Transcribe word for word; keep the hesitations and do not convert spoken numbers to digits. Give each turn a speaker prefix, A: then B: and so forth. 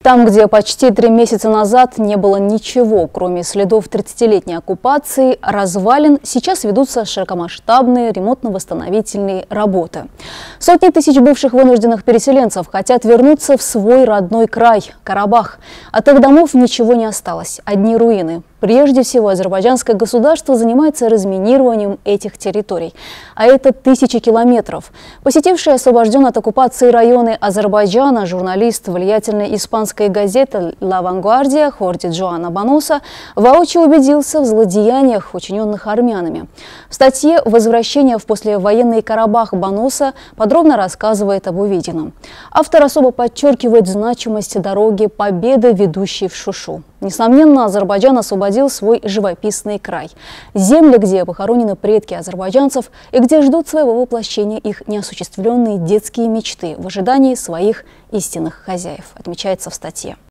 A: Там, где почти три месяца назад не было ничего, кроме следов тридцатилетней оккупации, развалин, сейчас ведутся широкомасштабные ремонтно-восстановительные работы. Сотни тысяч бывших вынужденных переселенцев хотят вернуться в свой родной край – Карабах. От их домов ничего не осталось, одни руины. Прежде всего, азербайджанское государство занимается разминированием этих территорий. А это тысячи километров. Посетивший освобожденные от оккупации районы Азербайджана журналист влиятельной испанской газеты «Ла Вангвардия» Хорди Джоана Баноса воочию убедился в злодеяниях, учиненных армянами. В статье «Возвращение в послевоенный Карабах» Баноса подробно рассказывает об увиденном. Автор особо подчеркивает значимость дороги Победы, ведущей в Шушу. Несомненно, Азербайджан освободил свой живописный край. Земли, где похоронены предки азербайджанцев и где ждут своего воплощения их неосуществленные детские мечты в ожидании своих истинных хозяев, отмечается в статье.